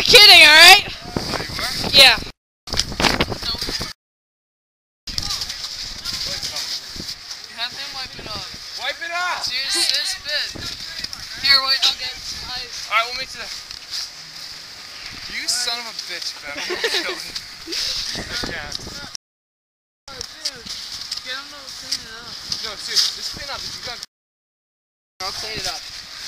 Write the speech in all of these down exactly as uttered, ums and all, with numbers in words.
kidding, alright? Yeah. Have him wipe it off. Wipe it off! Here's this bit. Here, wait, I'll get some ice. Alright, we'll meet you there. You son of a bitch, Ben. I'm gonna kill you. Yeah. Oh, dude. Get him to clean it up. No, seriously, just clean up. You got. I'll clean it up.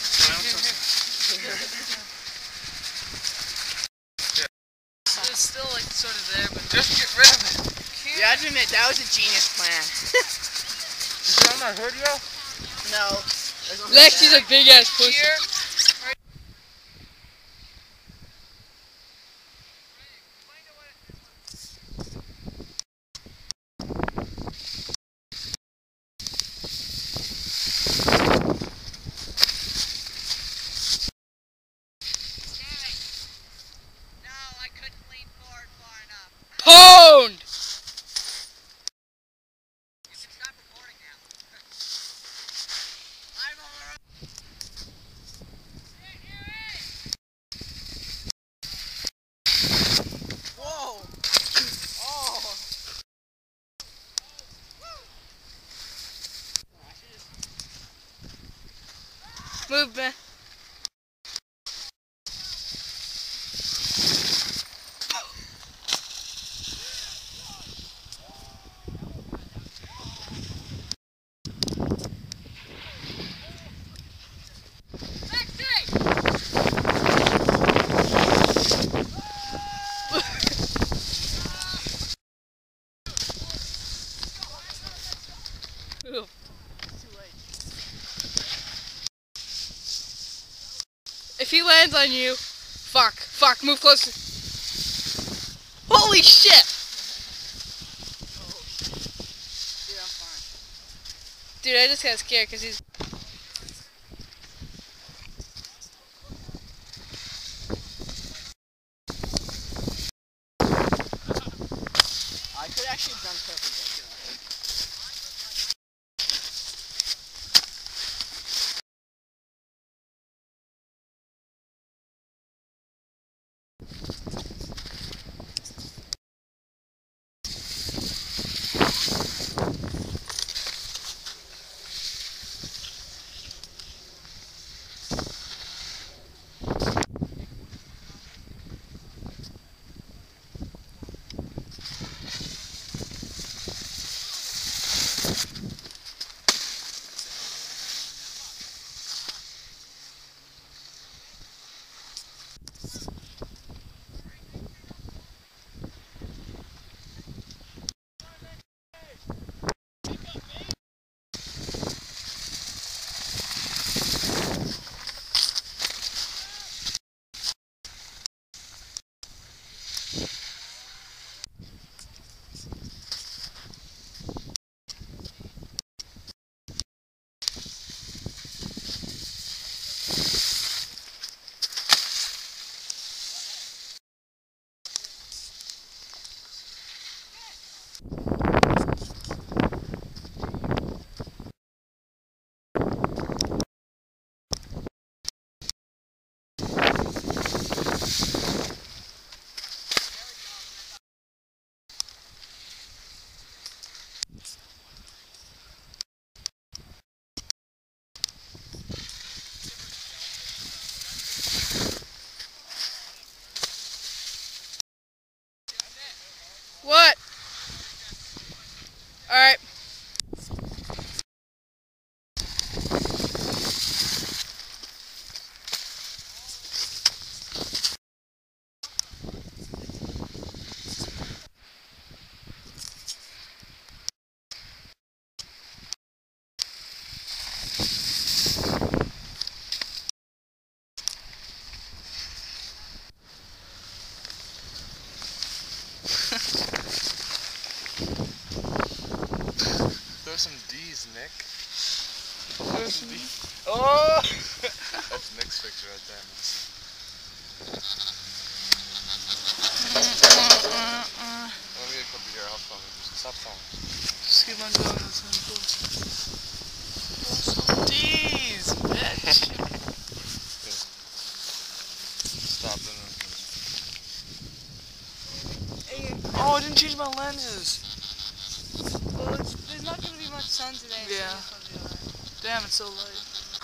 It's still like sort of there, but Just get rid of it. You have to admit, that was a genius plan. Is it on my hood, yo? No. Lexi's a big ass pussy. here. Pwned! Stop recording now. I'm all right. Whoa! Oh! Move, man. If he lands on you, fuck, fuck, move closer. Holy shit! Dude, I'm fine. Dude, I just got scared because he's... I could actually have done perpendicular. What? Alright. Throw some D's, Nick. Throw some D's. Oh! That's Nick's picture right there, man. Let me get a couple of your I'll phone me. Stop phoning. Just keep on going. That's not cool. Throw some D's, bitch. Stop it. sun is? Well, it's, there's not going to be much sun today. so Yeah. it's gonna be alright. Damn, it's so light.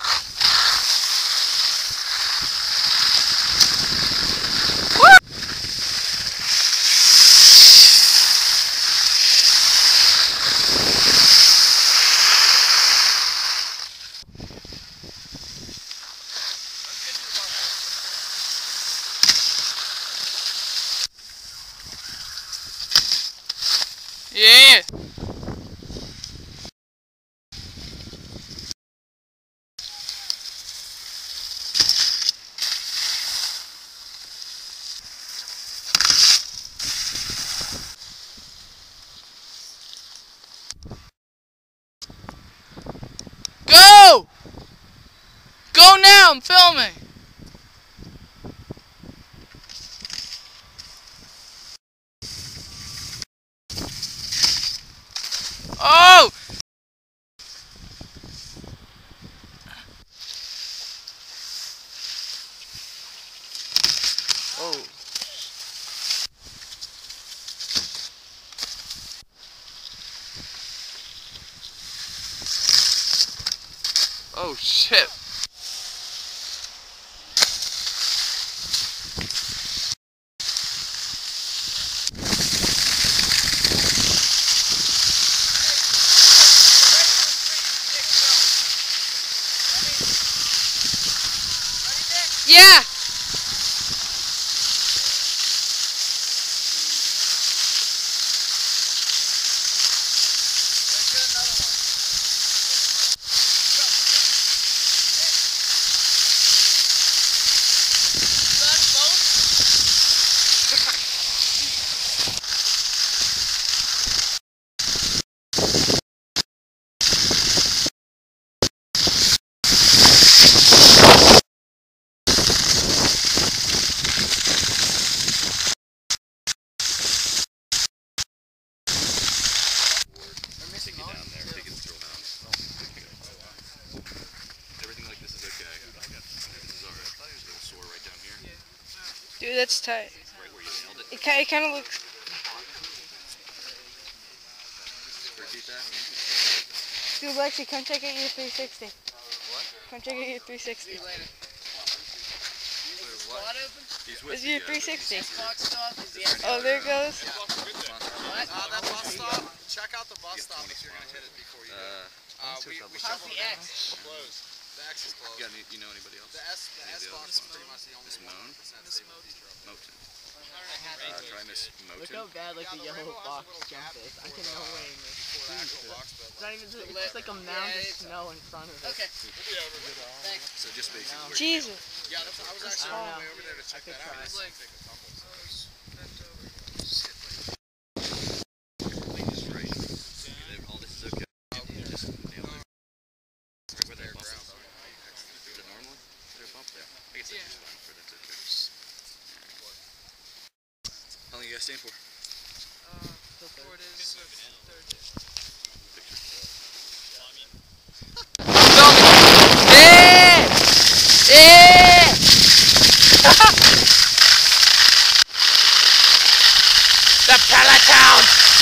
Yeah. Go! Go now, I'm filming. Oh! Oh. Oh shit. Yeah! Dude, that's tight. It, ki- it kind of looks... Dude, Lexi, come check out your three sixty. What? Come check out your three sixty. This is your three sixty. Oh, there it goes. Uh, that bus stop. Check out the bus stop if you're gonna hit it before you go. Uh, we we How's shoveled the it down. X? Closed. The X is closed. You, got any, you know anybody else? The S the S box is pretty much the only Miss one Moan? percent stable feature. Moten. Uh, try Miss Look Moten. how bad like Yeah, the the yellow rainbow has a box little jump gap is. I before can the- no way, man. Before the actual box, but It's not even just, it's like a mound of snow in front of it. okay. We'll be over here. So just basically No. where Jesus. Yeah, that's, I was I actually don't on the know. way over there to check could that out. try. It's like take a tumble. just right. All this is okay. Just nail it. Right where that bump is. Is it normal? Is there a bump there? I guess that's just fine for that's okay. How long you guys staying for? Yeah! Yeah! The Peloton!